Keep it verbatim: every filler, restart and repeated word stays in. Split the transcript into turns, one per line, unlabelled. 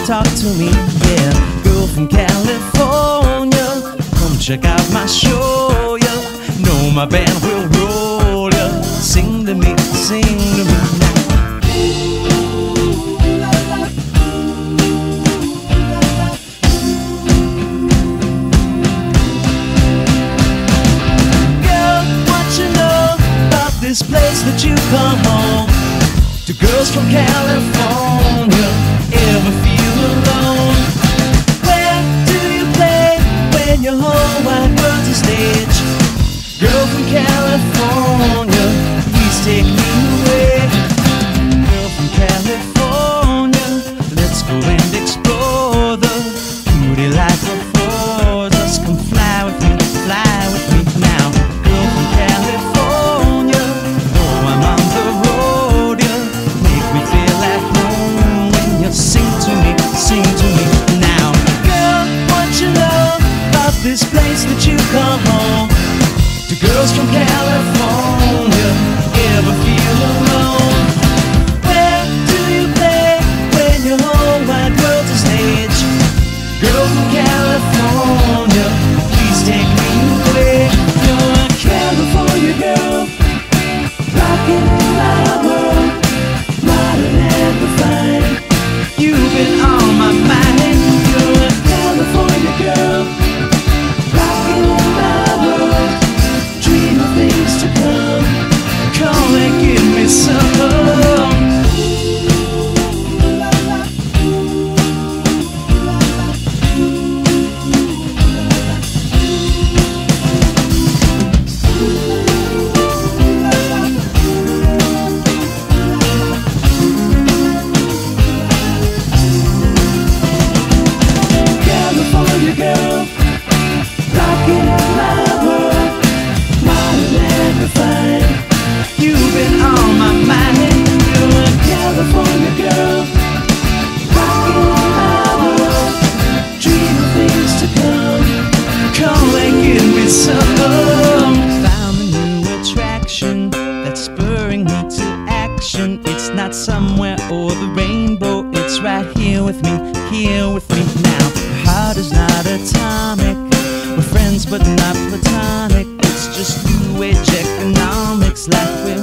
talk to me, yeah. Girl from California, come check out my show, yeah. Know my band will roll, yeah. Sing to me, sing to me now. Girl, what you know about this place that you come home? To girls from California, ever feel alone? Where do you play when your whole wide world's a stage? Girl from California, please take me away. Girl from California, let's go and explore the beauty life affords us. Come fly with me, fly with me now. Girl from California, oh, I'm on the road, yeah. Make me feel at home when you sing to me, sing to me now. Girl, what you know about this place that you call home? To girls from California, ever feel alone? Where do you play when your whole wide world's a stage? Girl from California, please take me away. You're a California girl, rocking my world, modern and refined. You've been on my mind. You're a California girl, rocking my world, dream of things to come. Come and give me some. California girl, rocking my world, modern and refined. You've been on my mind. You're a California girl, rocking my world, dream of things to come. Come and give me some. Found a new attraction that's spurring me to action. It's not somewhere over the rainbow, it's right here with me, here with me now. Heart is not atomic, we're friends but not platonic. It's just new age economics, like we're